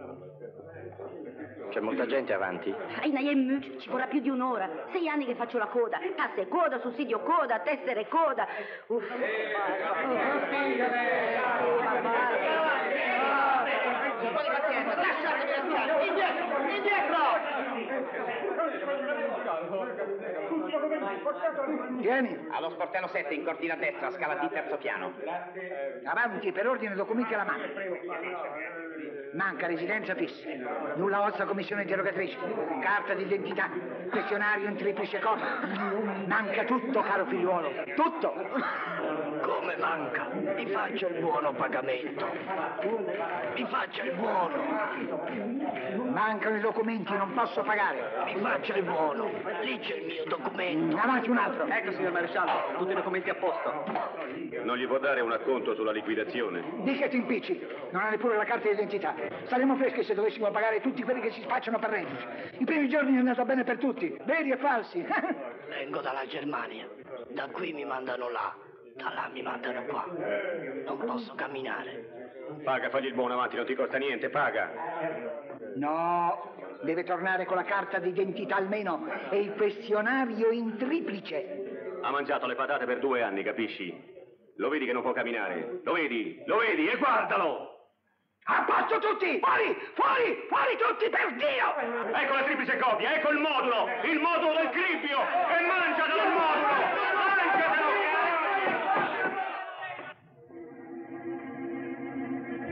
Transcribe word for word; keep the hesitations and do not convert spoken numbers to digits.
C'è molta gente avanti? Ci vorrà più di un'ora. Sei anni che faccio la coda. Tasse coda, sussidio coda, tessere coda. Uff. Indietro! Indietro! Vieni. Allo sportello sette, in cortina a destra, scala D, terzo piano. Avanti, per ordine, documenti alla mano. Manca residenza fissa, nulla ossa commissione interrogatrice, carta d'identità, questionario in triplice copia. Manca tutto, caro figliuolo, tutto. Come manca? Mi faccia il buono pagamento. Mi faccia il buono. Mancano i documenti, non posso pagare. Mi faccia il buono. Lì c'è il mio documento. Avanti un altro. Ecco, signor maresciallo, tutti i documenti a posto. Non gli può dare un acconto sulla liquidazione? Di che ti impicci? Non ha neppure la carta d'identità. Saremmo freschi se dovessimo pagare tutti quelli che si spacciano per reduci. I primi giorni è andata bene per tutti, veri e falsi. Vengo dalla Germania. Da qui mi mandano là. Da là mi mandano qua. Non posso camminare. Paga, fagli il buono avanti, non ti costa niente, paga. No, deve tornare con la carta d'identità almeno e il questionario in triplice. Ha mangiato le patate per due anni, capisci? Lo vedi che non può camminare? Lo vedi? Lo vedi? E guardalo! A posto tutti! Fuori! Fuori! Fuori tutti, per Dio! Ecco la triplice copia, ecco il modulo! Il modulo del cribbio! E mangialo il modulo!